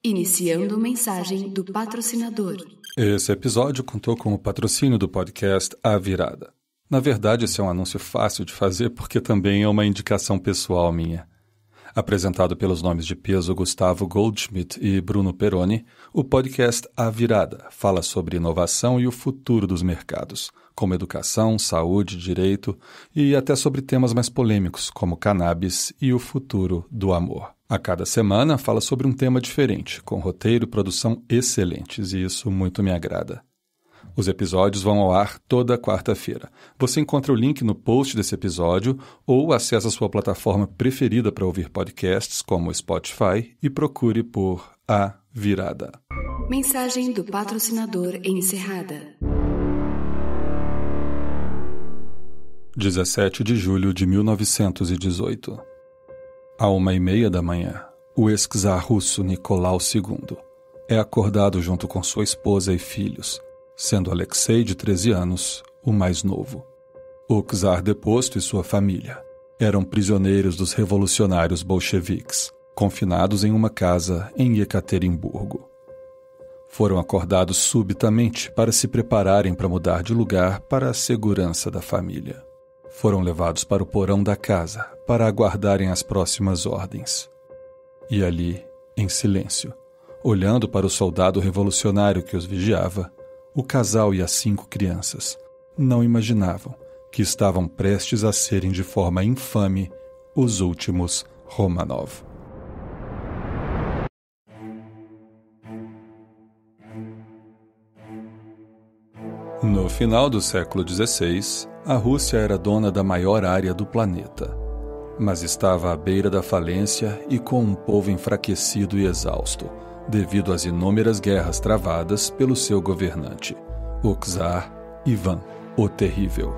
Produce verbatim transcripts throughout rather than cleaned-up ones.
Iniciando mensagem do patrocinador. Esse episódio contou com o patrocínio do podcast A Virada. Na verdade, esse é um anúncio fácil de fazer porque também é uma indicação pessoal minha. Apresentado pelos nomes de peso Gustavo Goldschmidt e Bruno Peroni, o podcast A Virada fala sobre inovação e o futuro dos mercados, como educação, saúde, direito e até sobre temas mais polêmicos, como cannabis e o futuro do amor. A cada semana fala sobre um tema diferente, com roteiro e produção excelentes, e isso muito me agrada. Os episódios vão ao ar toda quarta-feira. Você encontra o link no post desse episódio ou acessa a sua plataforma preferida para ouvir podcasts, como o Spotify, e procure por A Virada. Mensagem do patrocinador encerrada. dezessete de julho de mil novecentos e dezoito. À uma e meia da manhã, o ex-czar russo Nicolau segundo é acordado junto com sua esposa e filhos, sendo Alexei, de treze anos, o mais novo. O czar deposto e sua família eram prisioneiros dos revolucionários bolcheviques, confinados em uma casa em Ekaterimburgo. Foram acordados subitamente para se prepararem para mudar de lugar para a segurança da família. Foram levados para o porão da casa para aguardarem as próximas ordens. E ali, em silêncio, olhando para o soldado revolucionário que os vigiava, o casal e as cinco crianças não imaginavam que estavam prestes a serem de forma infame os últimos Romanov. No final do século dezesseis, a Rússia era dona da maior área do planeta, mas estava à beira da falência e com um povo enfraquecido e exausto, devido às inúmeras guerras travadas pelo seu governante, o czar Ivan o Terrível.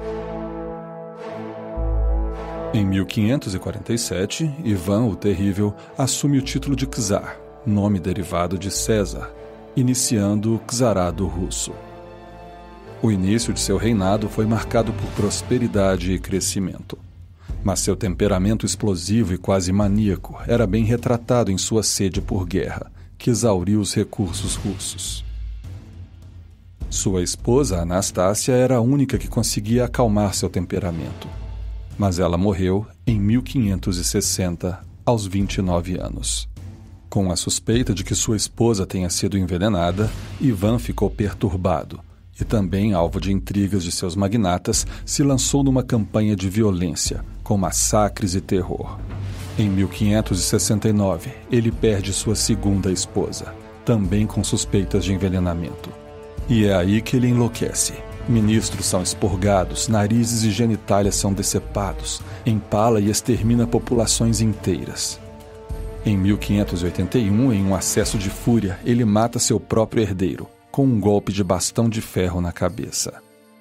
Em mil quinhentos e quarenta e sete, Ivan o Terrível assume o título de czar, nome derivado de César, iniciando o czarado russo. O início de seu reinado foi marcado por prosperidade e crescimento, mas seu temperamento explosivo e quase maníaco era bem retratado em sua sede por guerra, que exauriu os recursos russos. Sua esposa, Anastácia, era a única que conseguia acalmar seu temperamento, mas ela morreu em mil quinhentos e sessenta, aos vinte e nove anos. Com a suspeita de que sua esposa tenha sido envenenada, Ivan ficou perturbado e, também alvo de intrigas de seus magnatas, se lançou numa campanha de violência, com massacres e terror. Em mil quinhentos e sessenta e nove, ele perde sua segunda esposa, também com suspeitas de envenenamento. E é aí que ele enlouquece. Ministros são expurgados, narizes e genitália são decepados, empala e extermina populações inteiras. Em mil quinhentos e oitenta e um, em um acesso de fúria, ele mata seu próprio herdeiro, com um golpe de bastão de ferro na cabeça.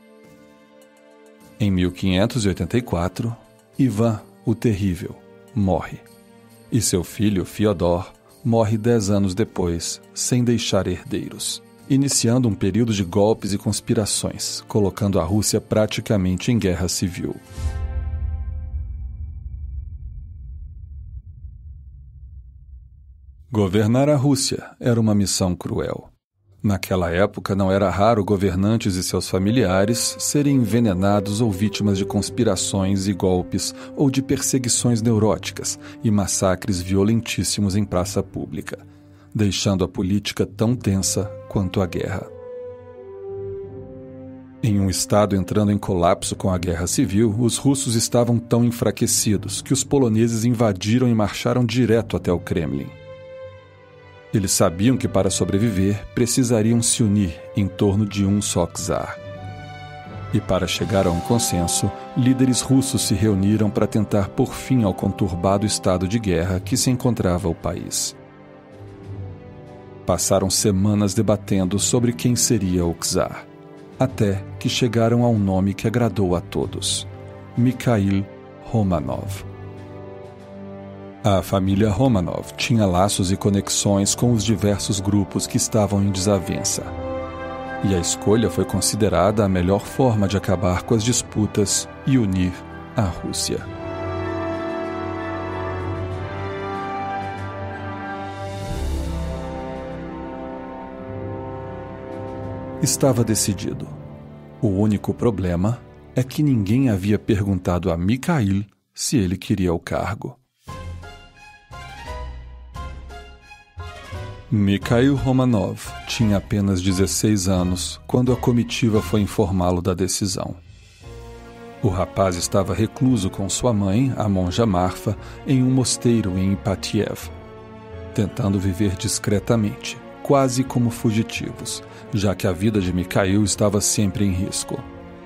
Em mil quinhentos e oitenta e quatro, Ivan o Terrível morre, e seu filho, Fiodor, morre dez anos depois, sem deixar herdeiros, iniciando um período de golpes e conspirações, colocando a Rússia praticamente em guerra civil. Governar a Rússia era uma missão cruel. Naquela época, não era raro governantes e seus familiares serem envenenados ou vítimas de conspirações e golpes ou de perseguições neuróticas e massacres violentíssimos em praça pública, deixando a política tão tensa quanto a guerra. Em um estado entrando em colapso com a guerra civil, os russos estavam tão enfraquecidos que os poloneses invadiram e marcharam direto até o Kremlin. Eles sabiam que, para sobreviver, precisariam se unir em torno de um só czar. E, para chegar a um consenso, líderes russos se reuniram para tentar pôr fim ao conturbado estado de guerra que se encontrava o país. Passaram semanas debatendo sobre quem seria o czar, até que chegaram ao nome que agradou a todos: Mikhail Romanov. A família Romanov tinha laços e conexões com os diversos grupos que estavam em desavença. E a escolha foi considerada a melhor forma de acabar com as disputas e unir a Rússia. Estava decidido. O único problema é que ninguém havia perguntado a Mikhail se ele queria o cargo. Mikhail Romanov tinha apenas dezesseis anos quando a comitiva foi informá-lo da decisão. O rapaz estava recluso com sua mãe, a monja Marfa, em um mosteiro em Ipatiev, tentando viver discretamente, quase como fugitivos, já que a vida de Mikhail estava sempre em risco.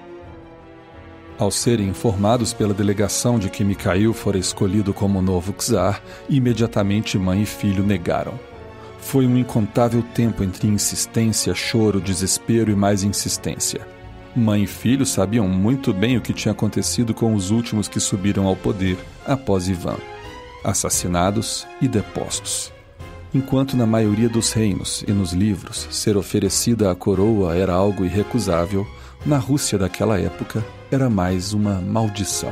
Ao serem informados pela delegação de que Mikhail fora escolhido como novo czar, imediatamente mãe e filho negaram. Foi um incontável tempo entre insistência, choro, desespero e mais insistência. Mãe e filho sabiam muito bem o que tinha acontecido com os últimos que subiram ao poder após Ivan, assassinados e depostos. Enquanto na maioria dos reinos e nos livros ser oferecida a coroa era algo irrecusável, na Rússia daquela época era mais uma maldição.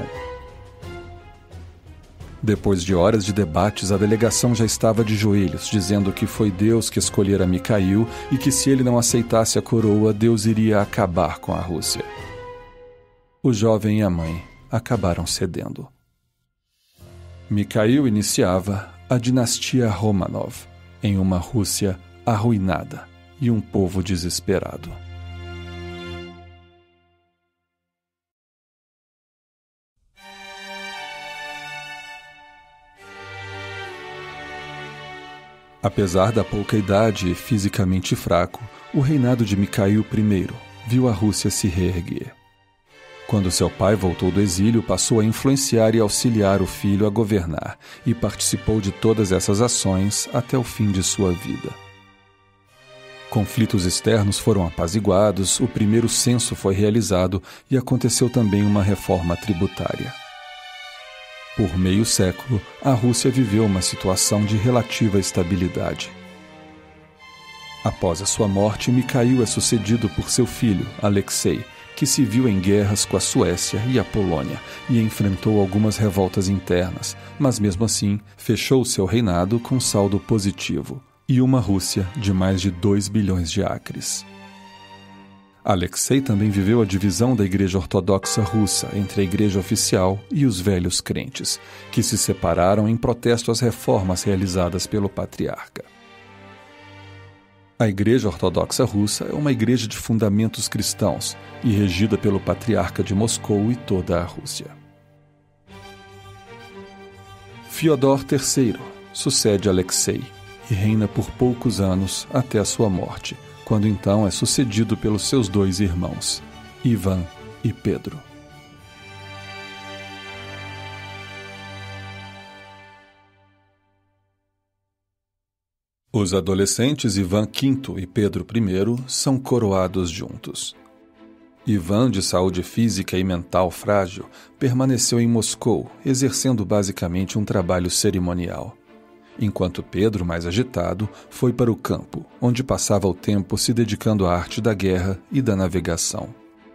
Depois de horas de debates, a delegação já estava de joelhos, dizendo que foi Deus que escolhera Mikhail e que se ele não aceitasse a coroa, Deus iria acabar com a Rússia. O jovem e a mãe acabaram cedendo. Mikhail iniciava a dinastia Romanov, em uma Rússia arruinada e um povo desesperado. Apesar da pouca idade e fisicamente fraco, o reinado de Mikhail I viu a Rússia se reerguer. Quando seu pai voltou do exílio, passou a influenciar e auxiliar o filho a governar e participou de todas essas ações até o fim de sua vida. Conflitos externos foram apaziguados, o primeiro censo foi realizado e aconteceu também uma reforma tributária. Por meio século, a Rússia viveu uma situação de relativa estabilidade. Após a sua morte, Mikhail é sucedido por seu filho, Alexei, que se viu em guerras com a Suécia e a Polônia e enfrentou algumas revoltas internas, mas mesmo assim fechou seu reinado com saldo positivo e uma Rússia de mais de dois bilhões de acres. Alexei também viveu a divisão da Igreja Ortodoxa Russa entre a Igreja Oficial e os velhos crentes, que se separaram em protesto às reformas realizadas pelo patriarca. A Igreja Ortodoxa Russa é uma igreja de fundamentos cristãos e regida pelo Patriarca de Moscou e toda a Rússia. Fiodor terceiro sucede Alexei e reina por poucos anos até a sua morte, quando então é sucedido pelos seus dois irmãos, Ivan e Pedro. Os adolescentes Ivan quinto e Pedro primeiro são coroados juntos. Ivan, de saúde física e mental frágil, permaneceu em Moscou, exercendo basicamente um trabalho cerimonial. Enquanto Pedro, mais agitado, foi para o campo, onde passava o tempo se dedicando à arte da guerra e da navegação.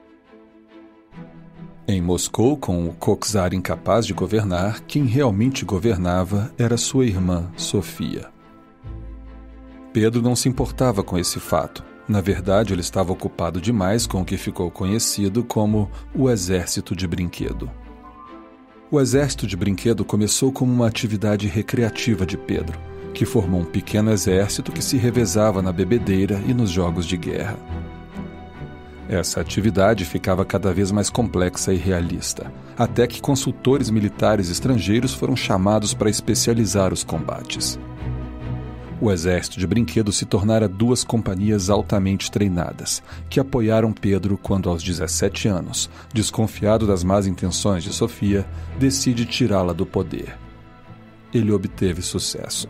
Em Moscou, com o coczar incapaz de governar, quem realmente governava era sua irmã, Sofia. Pedro não se importava com esse fato. Na verdade, ele estava ocupado demais com o que ficou conhecido como o Exército de Brinquedo. O Exército de Brinquedo começou como uma atividade recreativa de Pedro, que formou um pequeno exército que se revezava na bebedeira e nos jogos de guerra. Essa atividade ficava cada vez mais complexa e realista, até que consultores militares estrangeiros foram chamados para especializar os combates. O Exército de Brinquedo se tornara duas companhias altamente treinadas, que apoiaram Pedro quando, aos dezessete anos, desconfiado das más intenções de Sofia, decide tirá-la do poder. Ele obteve sucesso.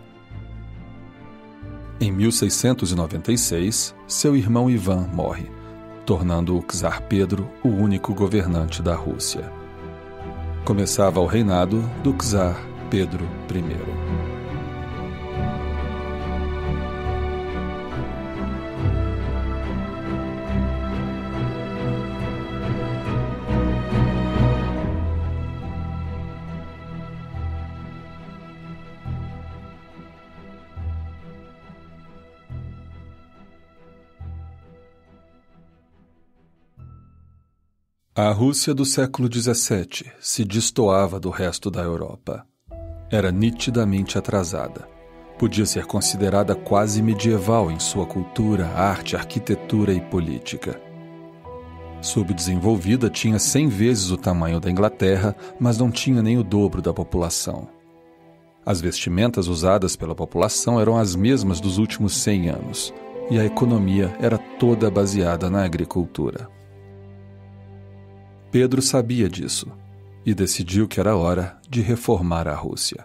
Em mil seiscentos e noventa e seis, seu irmão Ivan morre, tornando o czar Pedro o único governante da Rússia. Começava o reinado do czar Pedro primeiro. A Rússia do século dezessete se destoava do resto da Europa. Era nitidamente atrasada. Podia ser considerada quase medieval em sua cultura, arte, arquitetura e política. Subdesenvolvida, tinha cem vezes o tamanho da Inglaterra, mas não tinha nem o dobro da população. As vestimentas usadas pela população eram as mesmas dos últimos cem anos, e a economia era toda baseada na agricultura. Pedro sabia disso e decidiu que era hora de reformar a Rússia.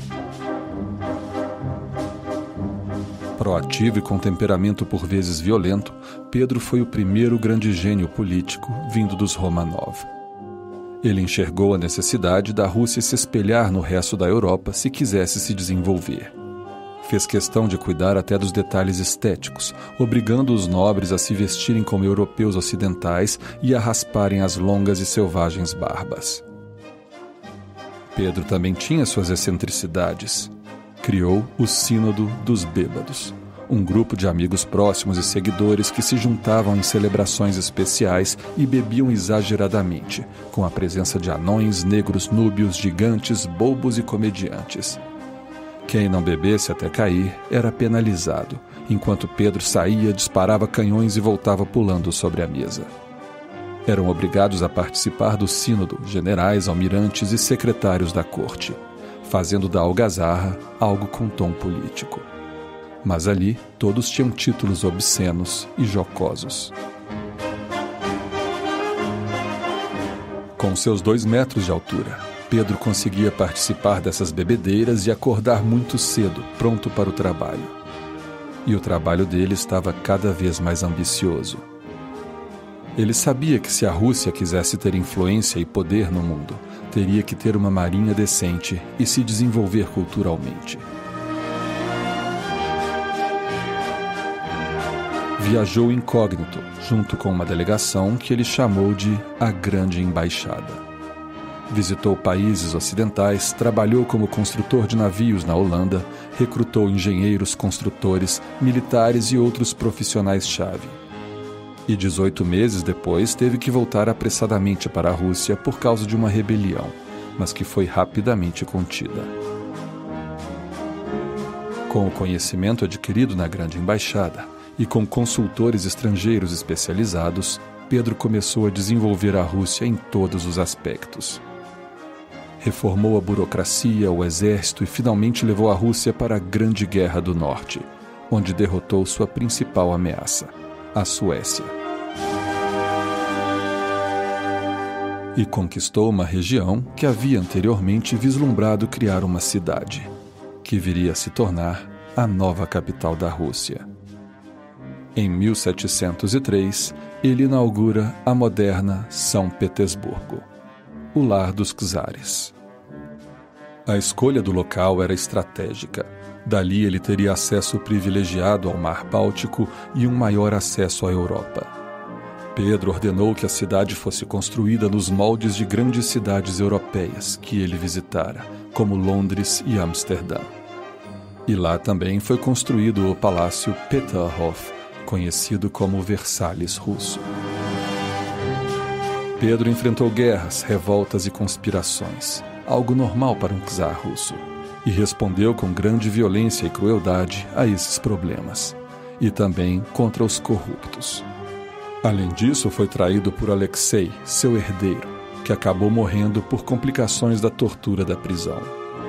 Proativo e com temperamento por vezes violento, Pedro foi o primeiro grande gênio político vindo dos Romanov. Ele enxergou a necessidade da Rússia se espelhar no resto da Europa se quisesse se desenvolver. Fez questão de cuidar até dos detalhes estéticos, obrigando os nobres a se vestirem como europeus ocidentais e a rasparem as longas e selvagens barbas. Pedro também tinha suas excentricidades. Criou o Sínodo dos Bêbados, um grupo de amigos próximos e seguidores que se juntavam em celebrações especiais e bebiam exageradamente, com a presença de anões, negros, núbios, gigantes, bobos e comediantes. Quem não bebesse até cair era penalizado, enquanto Pedro saía, disparava canhões e voltava pulando sobre a mesa. Eram obrigados a participar do sínodo generais, almirantes e secretários da corte, fazendo da algazarra algo com tom político. Mas ali todos tinham títulos obscenos e jocosos. Com seus dois metros de altura, Pedro conseguia participar dessas bebedeiras e acordar muito cedo, pronto para o trabalho. E o trabalho dele estava cada vez mais ambicioso. Ele sabia que se a Rússia quisesse ter influência e poder no mundo, teria que ter uma marinha decente e se desenvolver culturalmente. Viajou incógnito, junto com uma delegação que ele chamou de a Grande Embaixada. Visitou países ocidentais, trabalhou como construtor de navios na Holanda, recrutou engenheiros, construtores, militares e outros profissionais-chave. E dezoito meses depois teve que voltar apressadamente para a Rússia por causa de uma rebelião, mas que foi rapidamente contida. Com o conhecimento adquirido na Grande Embaixada e com consultores estrangeiros especializados, Pedro começou a desenvolver a Rússia em todos os aspectos. Reformou a burocracia, o exército e finalmente levou a Rússia para a Grande Guerra do Norte, onde derrotou sua principal ameaça, a Suécia. E conquistou uma região que havia anteriormente vislumbrado criar uma cidade, que viria a se tornar a nova capital da Rússia. Em mil setecentos e três, ele inaugura a moderna São Petersburgo, o lar dos czares. A escolha do local era estratégica. Dali ele teria acesso privilegiado ao Mar Báltico e um maior acesso à Europa. Pedro ordenou que a cidade fosse construída nos moldes de grandes cidades europeias que ele visitara, como Londres e Amsterdã. E lá também foi construído o Palácio Peterhof, conhecido como Versalhes russo. Pedro enfrentou guerras, revoltas e conspirações, algo normal para um czar russo, e respondeu com grande violência e crueldade a esses problemas, e também contra os corruptos. Além disso, foi traído por Alexei, seu herdeiro, que acabou morrendo por complicações da tortura da prisão.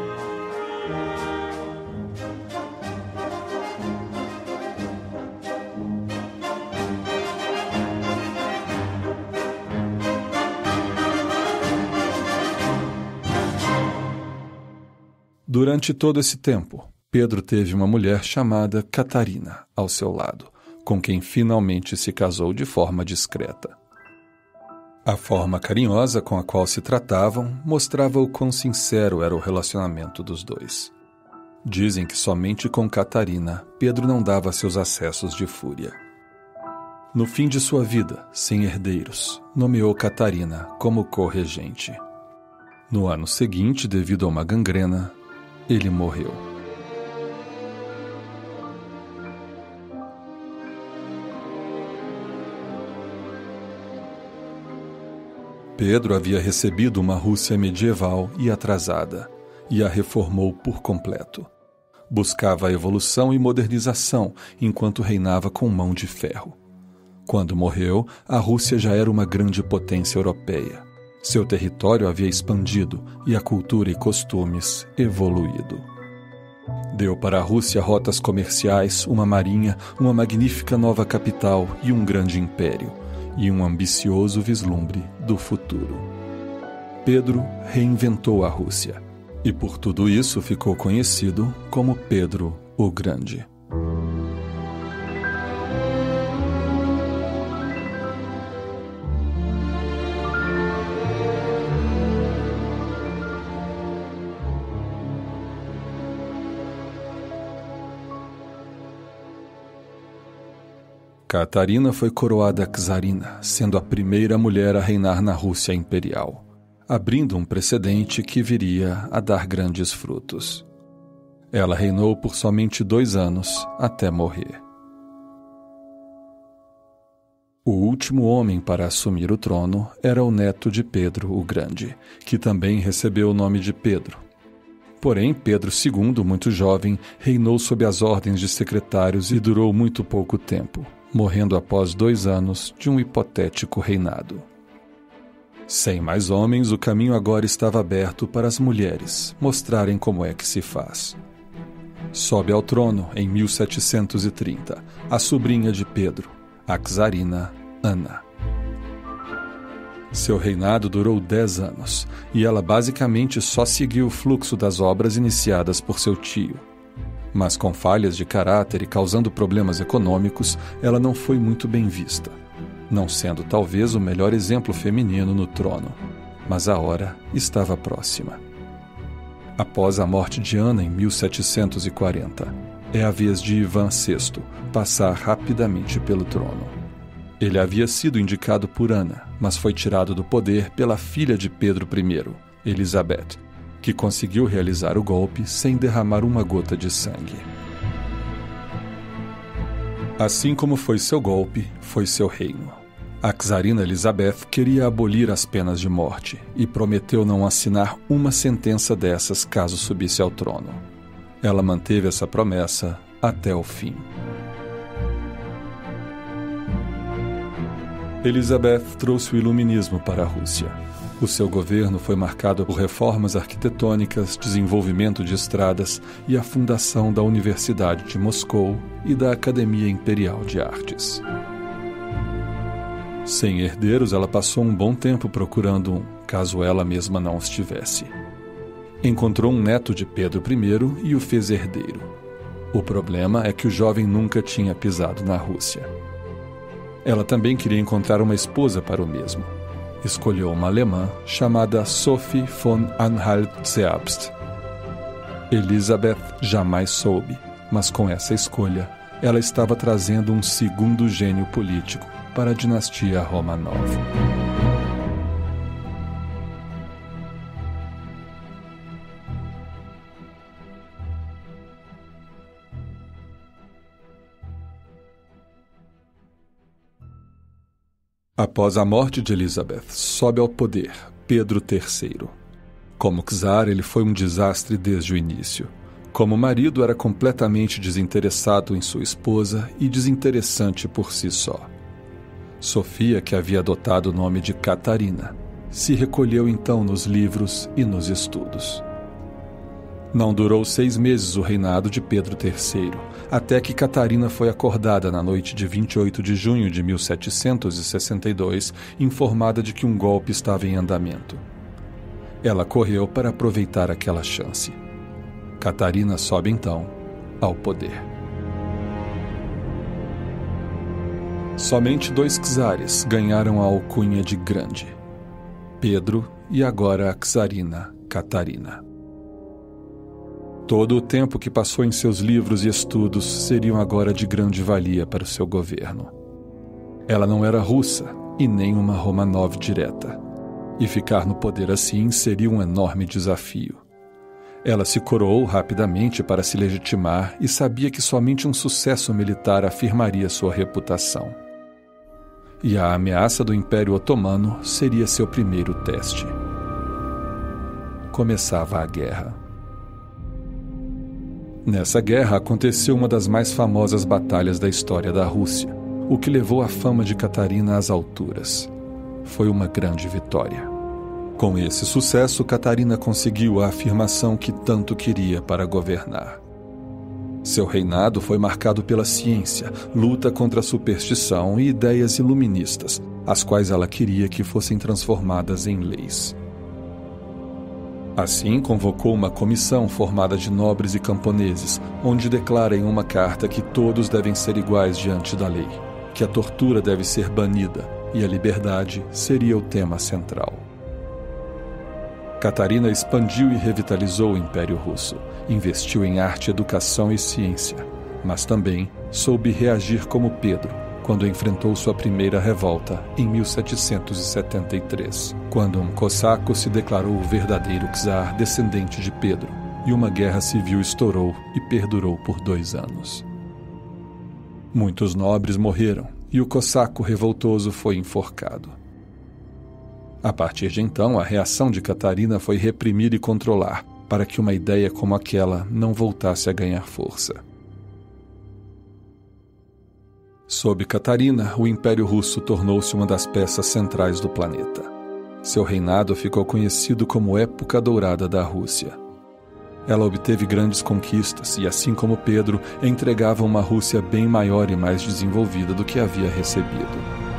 Durante todo esse tempo, Pedro teve uma mulher chamada Catarina ao seu lado, com quem finalmente se casou de forma discreta. A forma carinhosa com a qual se tratavam mostrava o quão sincero era o relacionamento dos dois. Dizem que somente com Catarina, Pedro não dava seus acessos de fúria. No fim de sua vida, sem herdeiros, nomeou Catarina como co-regente. No ano seguinte, devido a uma gangrena, ele morreu. Pedro havia recebido uma Rússia medieval e atrasada, e a reformou por completo. Buscava a evolução e modernização enquanto reinava com mão de ferro. Quando morreu, a Rússia já era uma grande potência europeia. Seu território havia expandido e a cultura e costumes evoluído. Deu para a Rússia rotas comerciais, uma marinha, uma magnífica nova capital e um grande império, e um ambicioso vislumbre do futuro. Pedro reinventou a Rússia, e por tudo isso ficou conhecido como Pedro o Grande. Catarina foi coroada czarina, sendo a primeira mulher a reinar na Rússia imperial, abrindo um precedente que viria a dar grandes frutos. Ela reinou por somente dois anos, até morrer. O último homem para assumir o trono era o neto de Pedro o Grande, que também recebeu o nome de Pedro. Porém, Pedro segundo, muito jovem, reinou sob as ordens de secretários e durou muito pouco tempo, morrendo após dois anos de um hipotético reinado. Sem mais homens, o caminho agora estava aberto para as mulheres mostrarem como é que se faz. Sobe ao trono, em mil setecentos e trinta, a sobrinha de Pedro, a czarina Ana. Seu reinado durou dez anos, e ela basicamente só seguiu o fluxo das obras iniciadas por seu tio. Mas com falhas de caráter e causando problemas econômicos, ela não foi muito bem vista, não sendo talvez o melhor exemplo feminino no trono, mas a hora estava próxima. Após a morte de Ana em mil setecentos e quarenta, é a vez de Ivan sexto passar rapidamente pelo trono. Ele havia sido indicado por Ana, mas foi tirado do poder pela filha de Pedro primeiro, Elizabeth, que conseguiu realizar o golpe sem derramar uma gota de sangue. Assim como foi seu golpe, foi seu reino. A czarina Elizabeth queria abolir as penas de morte e prometeu não assinar uma sentença dessas caso subisse ao trono. Ela manteve essa promessa até o fim. Elizabeth trouxe o iluminismo para a Rússia. O seu governo foi marcado por reformas arquitetônicas, desenvolvimento de estradas e a fundação da Universidade de Moscou e da Academia Imperial de Artes. Sem herdeiros, ela passou um bom tempo procurando um, caso ela mesma não os tivesse. Encontrou um neto de Pedro primeiro e o fez herdeiro. O problema é que o jovem nunca tinha pisado na Rússia. Ela também queria encontrar uma esposa para o mesmo. Escolheu uma alemã chamada Sophie von Anhalt-Zerbst. Elizabeth jamais soube, mas com essa escolha, ela estava trazendo um segundo gênio político para a dinastia Romanov. Após a morte de Elizabeth, sobe ao poder Pedro terceiro. Como czar, ele foi um desastre desde o início. Como marido, era completamente desinteressado em sua esposa e desinteressante por si só. Sofia, que havia adotado o nome de Catarina, se recolheu então nos livros e nos estudos. Não durou seis meses o reinado de Pedro terceiro, até que Catarina foi acordada na noite de vinte e oito de junho de mil setecentos e sessenta e dois, informada de que um golpe estava em andamento. Ela correu para aproveitar aquela chance. Catarina sobe então ao poder. Somente dois czares ganharam a alcunha de grande: Pedro e agora a czarina Catarina. Todo o tempo que passou em seus livros e estudos seriam agora de grande valia para o seu governo. Ela não era russa e nem uma Romanov direta, e ficar no poder assim seria um enorme desafio. Ela se coroou rapidamente para se legitimar e sabia que somente um sucesso militar afirmaria sua reputação. e a ameaça do Império Otomano seria seu primeiro teste. Começava a guerra. Nessa guerra aconteceu uma das mais famosas batalhas da história da Rússia, o que levou a fama de Catarina às alturas. Foi uma grande vitória. Com esse sucesso, Catarina conseguiu a afirmação que tanto queria para governar. Seu reinado foi marcado pela ciência, luta contra a superstição e ideias iluministas, as quais ela queria que fossem transformadas em leis. Assim, convocou uma comissão formada de nobres e camponeses, onde declara em uma carta que todos devem ser iguais diante da lei, que a tortura deve ser banida e a liberdade seria o tema central. Catarina expandiu e revitalizou o Império Russo, investiu em arte, educação e ciência, mas também soube reagir como Pedro, quando enfrentou sua primeira revolta em mil setecentos e setenta e três, quando um cossaco se declarou o verdadeiro czar descendente de Pedro, e uma guerra civil estourou e perdurou por dois anos. Muitos nobres morreram, e o cossaco revoltoso foi enforcado. A partir de então, a reação de Catarina foi reprimir e controlar, para que uma ideia como aquela não voltasse a ganhar força. Sob Catarina, o Império Russo tornou-se uma das peças centrais do planeta. Seu reinado ficou conhecido como Época Dourada da Rússia. Ela obteve grandes conquistas e, assim como Pedro, entregava uma Rússia bem maior e mais desenvolvida do que havia recebido.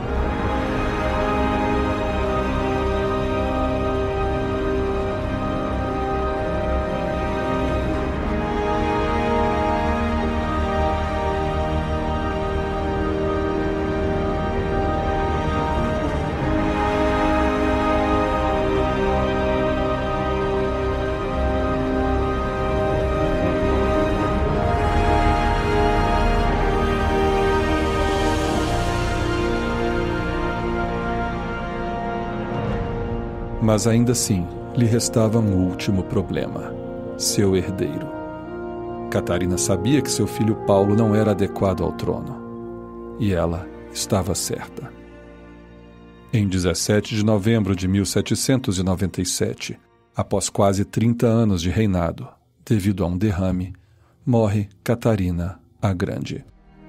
Mas ainda assim, lhe restava um último problema: seu herdeiro. Catarina sabia que seu filho Paulo não era adequado ao trono. E ela estava certa. Em dezessete de novembro de mil setecentos e noventa e sete, após quase trinta anos de reinado, devido a um derrame, morre Catarina a Grande.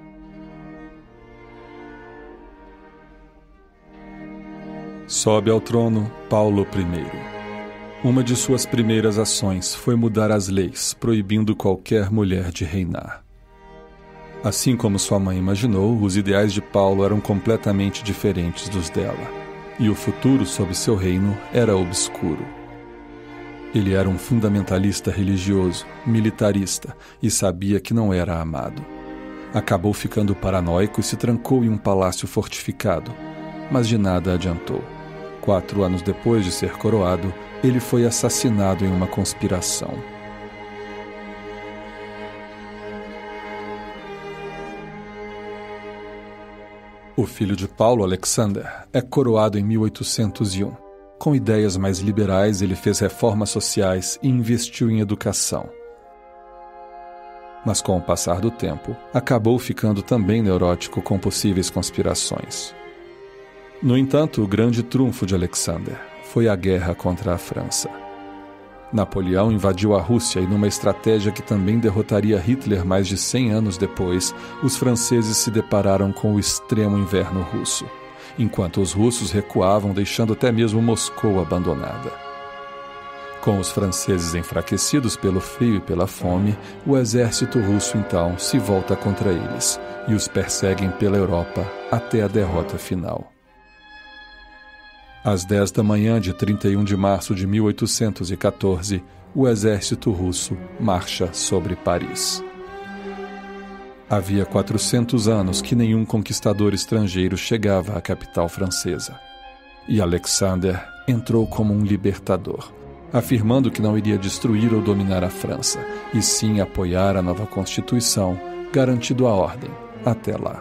Sobe ao trono Paulo I. Uma de suas primeiras ações foi mudar as leis, proibindo qualquer mulher de reinar. Assim como sua mãe imaginou, os ideais de Paulo eram completamente diferentes dos dela, e o futuro sob seu reino era obscuro. Ele era um fundamentalista religioso, militarista, e sabia que não era amado. Acabou ficando paranoico e se trancou em um palácio fortificado, mas de nada adiantou. Quatro anos depois de ser coroado, ele foi assassinado em uma conspiração. O filho de Paulo, Alexander, é coroado em mil oitocentos e um. Com ideias mais liberais, ele fez reformas sociais e investiu em educação. Mas com o passar do tempo, acabou ficando também neurótico com possíveis conspirações. No entanto, o grande trunfo de Alexander foi a guerra contra a França. Napoleão invadiu a Rússia e, numa estratégia que também derrotaria Hitler mais de cem anos depois, os franceses se depararam com o extremo inverno russo, enquanto os russos recuavam, deixando até mesmo Moscou abandonada. Com os franceses enfraquecidos pelo frio e pela fome, o exército russo então se volta contra eles e os perseguem pela Europa até a derrota final. Às dez da manhã de trinta e um de março de mil oitocentos e quatorze, o exército russo marcha sobre Paris. Havia quatrocentos anos que nenhum conquistador estrangeiro chegava à capital francesa. E Alexander entrou como um libertador, afirmando que não iria destruir ou dominar a França, e sim apoiar a nova Constituição, garantindo a ordem até lá.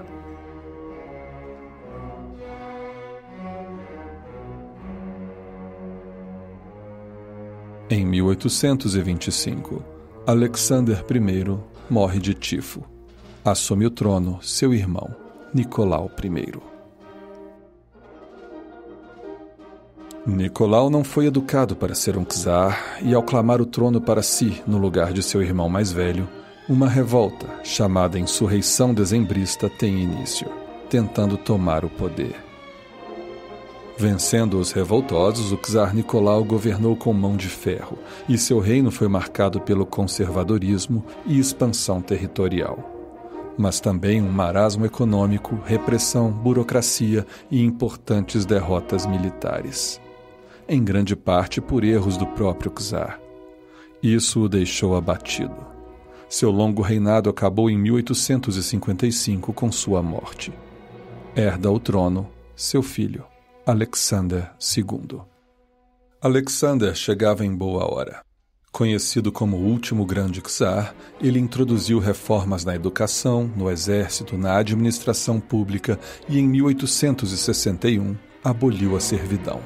Em mil oitocentos e vinte e cinco, Alexander I morre de tifo. Assume o trono seu irmão, Nicolau I. Nicolau não foi educado para ser um czar e, ao clamar o trono para si no lugar de seu irmão mais velho, uma revolta, chamada Insurreição Dezembrista, tem início, tentando tomar o poder. Vencendo os revoltosos, o czar Nicolau governou com mão de ferro, e seu reino foi marcado pelo conservadorismo e expansão territorial. Mas também um marasmo econômico, repressão, burocracia e importantes derrotas militares. Em grande parte por erros do próprio czar. Isso o deixou abatido. Seu longo reinado acabou em mil oitocentos e cinquenta e cinco com sua morte. Herda o trono seu filho, Alexander segundo. Alexander chegava em boa hora. Conhecido como o último grande czar, ele introduziu reformas na educação, no exército, na administração pública e, em mil oitocentos e sessenta e um, aboliu a servidão.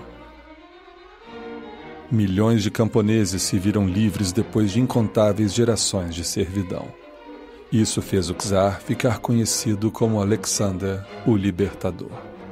Milhões de camponeses se viram livres depois de incontáveis gerações de servidão. Isso fez o czar ficar conhecido como Alexander, o Libertador.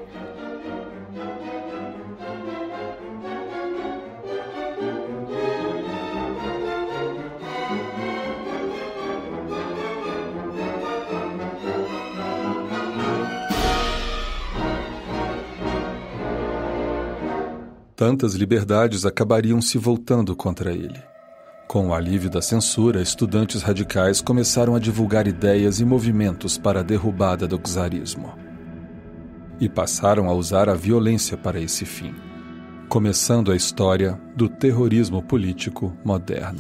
Tantas liberdades acabariam se voltando contra ele. Com o alívio da censura, estudantes radicais começaram a divulgar ideias e movimentos para a derrubada do czarismo. E passaram a usar a violência para esse fim, começando a história do terrorismo político moderno.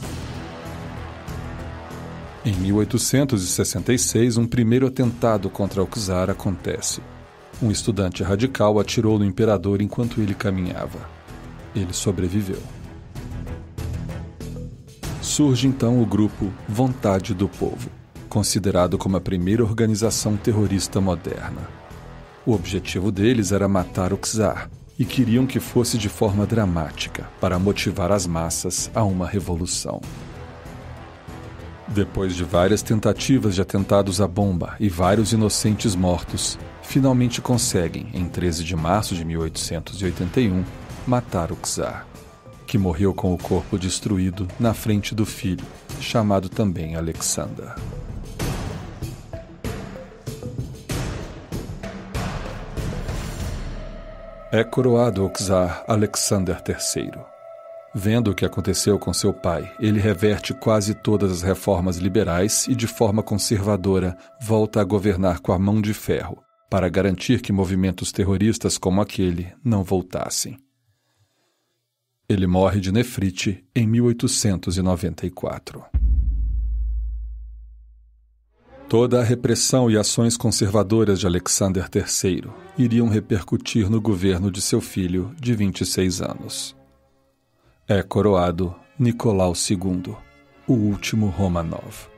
Em mil oitocentos e sessenta e seis, um primeiro atentado contra o czar acontece. Um estudante radical atirou no imperador enquanto ele caminhava. Ele sobreviveu. Surge então o grupo Vontade do Povo, considerado como a primeira organização terrorista moderna. O objetivo deles era matar o czar e queriam que fosse de forma dramática, para motivar as massas a uma revolução. Depois de várias tentativas de atentados à bomba e vários inocentes mortos, finalmente conseguem, em treze de março de mil oitocentos e oitenta e um, matar o czar, que morreu com o corpo destruído na frente do filho, chamado também Alexander. É coroado o czar Alexander terceiro. Vendo o que aconteceu com seu pai, ele reverte quase todas as reformas liberais e, de forma conservadora, volta a governar com a mão de ferro, para garantir que movimentos terroristas como aquele não voltassem. Ele morre de nefrite em mil oitocentos e noventa e quatro. Toda a repressão e ações conservadoras de Alexander terceiro iriam repercutir no governo de seu filho de vinte e seis anos. É coroado Nicolau segundo, o último Romanov.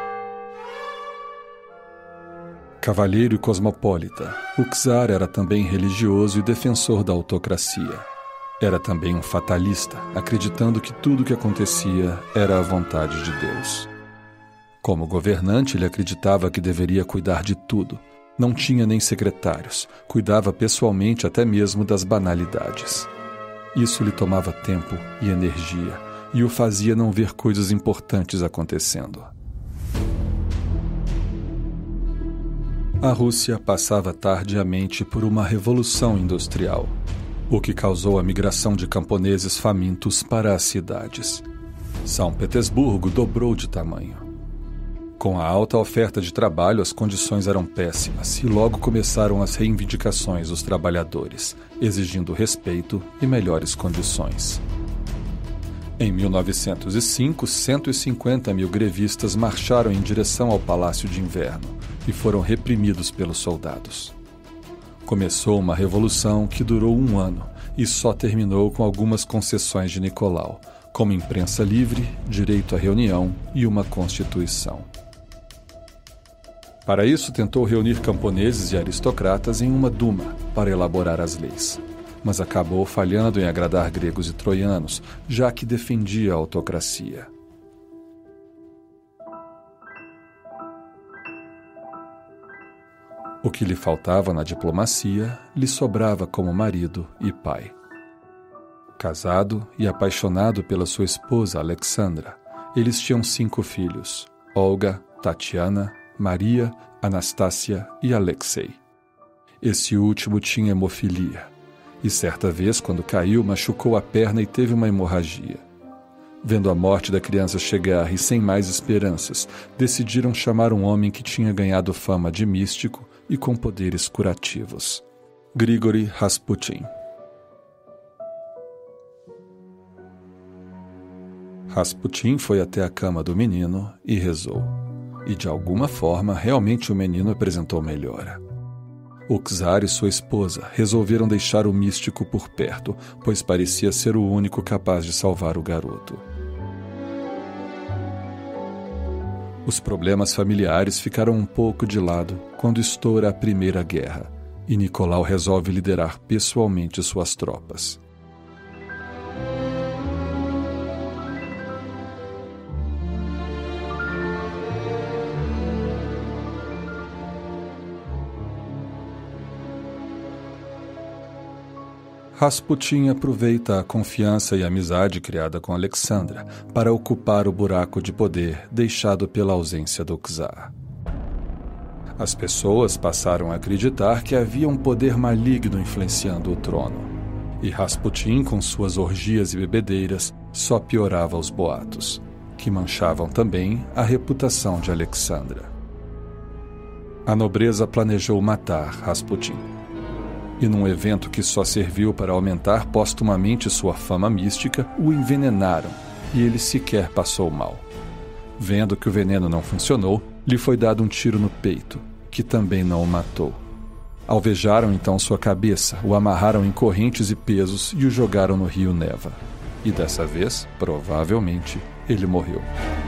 Cavalheiro e cosmopolita, o czar era também religioso e defensor da autocracia. Era também um fatalista, acreditando que tudo o que acontecia era a vontade de Deus. Como governante, ele acreditava que deveria cuidar de tudo. Não tinha nem secretários, cuidava pessoalmente até mesmo das banalidades. Isso lhe tomava tempo e energia, e o fazia não ver coisas importantes acontecendo. A Rússia passava tardiamente por uma revolução industrial, o que causou a migração de camponeses famintos para as cidades. São Petersburgo dobrou de tamanho. Com a alta oferta de trabalho, as condições eram péssimas e logo começaram as reivindicações dos trabalhadores, exigindo respeito e melhores condições. Em mil novecentos e cinco, cento e cinquenta mil grevistas marcharam em direção ao Palácio de Inverno e foram reprimidos pelos soldados. Começou uma revolução que durou um ano e só terminou com algumas concessões de Nicolau, como imprensa livre, direito à reunião e uma constituição. Para isso, tentou reunir camponeses e aristocratas em uma duma para elaborar as leis, mas acabou falhando em agradar gregos e troianos, já que defendia a autocracia. O que lhe faltava na diplomacia, lhe sobrava como marido e pai. Casado e apaixonado pela sua esposa Alexandra, eles tinham cinco filhos: Olga, Tatiana, Maria, Anastácia e Alexei. Esse último tinha hemofilia, e certa vez, quando caiu, machucou a perna e teve uma hemorragia. Vendo a morte da criança chegar e sem mais esperanças, decidiram chamar um homem que tinha ganhado fama de místico e com poderes curativos: Grigori Rasputin. Rasputin foi até a cama do menino e rezou. E de alguma forma, realmente o menino apresentou melhora. O czar e sua esposa resolveram deixar o místico por perto, pois parecia ser o único capaz de salvar o garoto. Os problemas familiares ficaram um pouco de lado quando estoura a Primeira Guerra, e Nicolau resolve liderar pessoalmente suas tropas. Rasputin aproveita a confiança e amizade criada com Alexandra para ocupar o buraco de poder deixado pela ausência do czar. As pessoas passaram a acreditar que havia um poder maligno influenciando o trono, e Rasputin, com suas orgias e bebedeiras, só piorava os boatos, que manchavam também a reputação de Alexandra. A nobreza planejou matar Rasputin. E num evento que só serviu para aumentar póstumamente sua fama mística, o envenenaram, e ele sequer passou mal. Vendo que o veneno não funcionou, lhe foi dado um tiro no peito, que também não o matou. Alvejaram então sua cabeça, o amarraram em correntes e pesos e o jogaram no rio Neva. E dessa vez, provavelmente, ele morreu.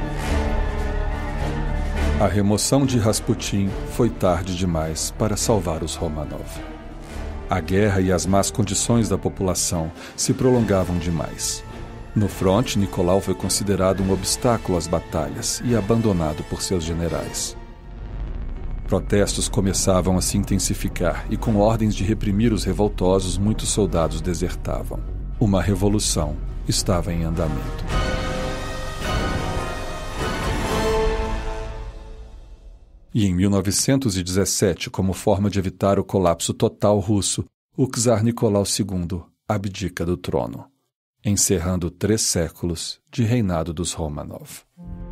A remoção de Rasputin foi tarde demais para salvar os Romanov. A guerra e as más condições da população se prolongavam demais. No fronte, Nicolau foi considerado um obstáculo às batalhas e abandonado por seus generais. Protestos começavam a se intensificar e, com ordens de reprimir os revoltosos, muitos soldados desertavam. Uma revolução estava em andamento. E em mil novecentos e dezessete, como forma de evitar o colapso total russo, o czar Nicolau segundo abdica do trono, encerrando três séculos de reinado dos Romanov.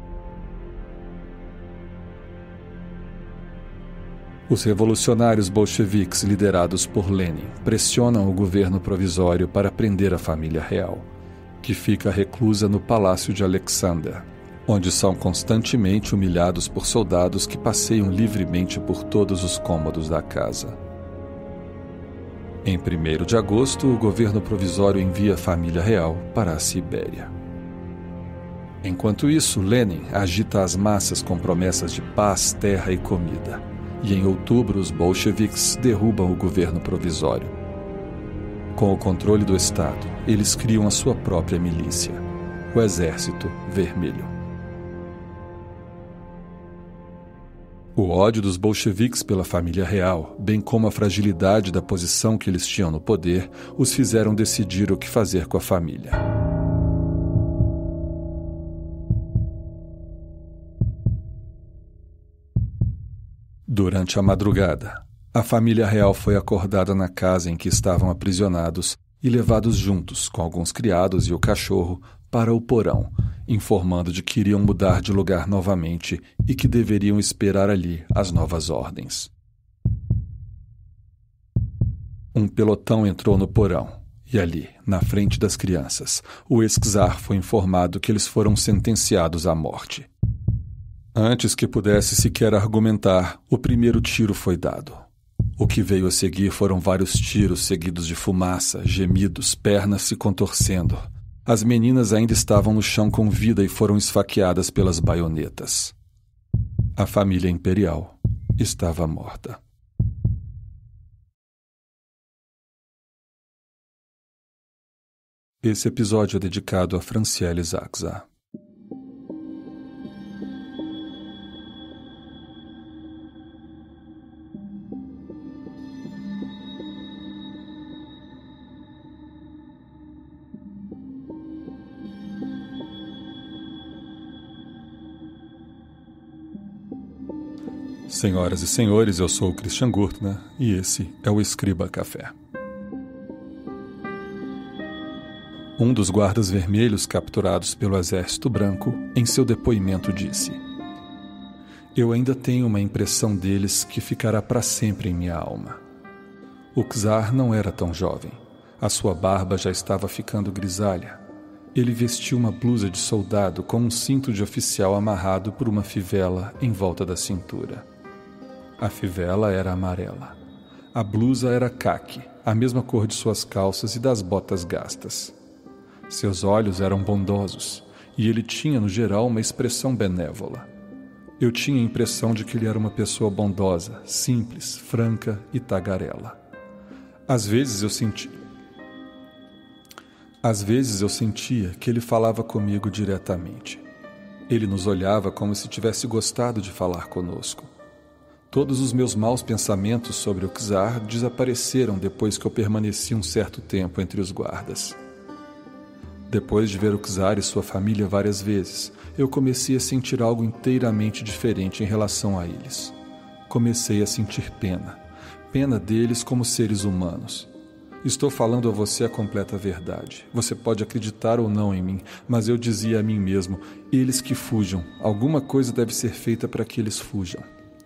Os revolucionários bolcheviques liderados por Lenin pressionam o governo provisório para prender a família real, que fica reclusa no Palácio de Alexander, onde são constantemente humilhados por soldados que passeiam livremente por todos os cômodos da casa. Em primeiro de agosto, o governo provisório envia a família real para a Sibéria. Enquanto isso, Lenin agita as massas com promessas de paz, terra e comida. E em outubro, os bolcheviques derrubam o governo provisório. Com o controle do Estado, eles criam a sua própria milícia, o Exército Vermelho. O ódio dos bolcheviques pela família real, bem como a fragilidade da posição que eles tinham no poder, os fizeram decidir o que fazer com a família. Durante a madrugada, a família real foi acordada na casa em que estavam aprisionados e levados juntos, com alguns criados e o cachorro, para o porão, informando de que iriam mudar de lugar novamente e que deveriam esperar ali as novas ordens. Um pelotão entrou no porão e ali, na frente das crianças, o ex-czar foi informado que eles foram sentenciados à morte. Antes que pudesse sequer argumentar, o primeiro tiro foi dado. O que veio a seguir foram vários tiros seguidos de fumaça, gemidos, pernas se contorcendo. As meninas ainda estavam no chão com vida e foram esfaqueadas pelas baionetas. A família imperial estava morta. Esse episódio é dedicado a Franciele Zaxa. Senhoras e senhores, eu sou o Christian Gurtner e esse é o Escriba Café. Um dos guardas vermelhos capturados pelo Exército Branco, em seu depoimento disse: "Eu ainda tenho uma impressão deles que ficará para sempre em minha alma." O czar não era tão jovem. A sua barba já estava ficando grisalha. Ele vestia uma blusa de soldado com um cinto de oficial amarrado por uma fivela em volta da cintura. A fivela era amarela. A blusa era caqui, a mesma cor de suas calças e das botas gastas. Seus olhos eram bondosos, e ele tinha, no geral, uma expressão benévola. Eu tinha a impressão de que ele era uma pessoa bondosa, simples, franca e tagarela. Às vezes eu senti... Às vezes eu sentia que ele falava comigo diretamente. Ele nos olhava como se tivesse gostado de falar conosco. Todos os meus maus pensamentos sobre o czar desapareceram depois que eu permaneci um certo tempo entre os guardas. Depois de ver o czar e sua família várias vezes, eu comecei a sentir algo inteiramente diferente em relação a eles. Comecei a sentir pena. Pena deles como seres humanos. Estou falando a você a completa verdade. Você pode acreditar ou não em mim, mas eu dizia a mim mesmo: eles que fujam. Alguma coisa deve ser feita para que eles fujam.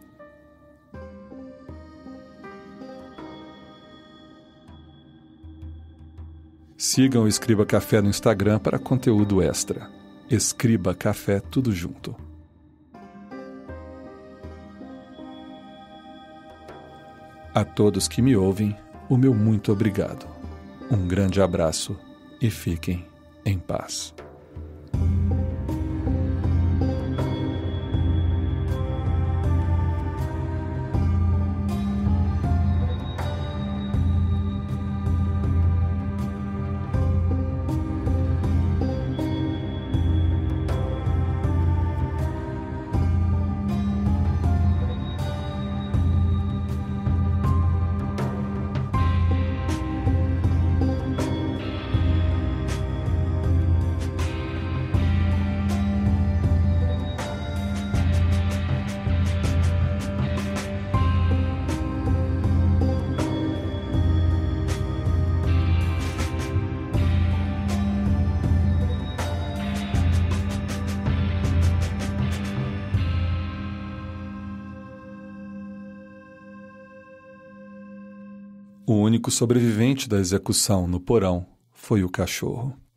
Sigam o Escriba Café no Instagram para conteúdo extra. Escriba Café, tudo junto. A todos que me ouvem, o meu muito obrigado. Um grande abraço e fiquem em paz. O único sobrevivente da execução no porão foi o cachorro.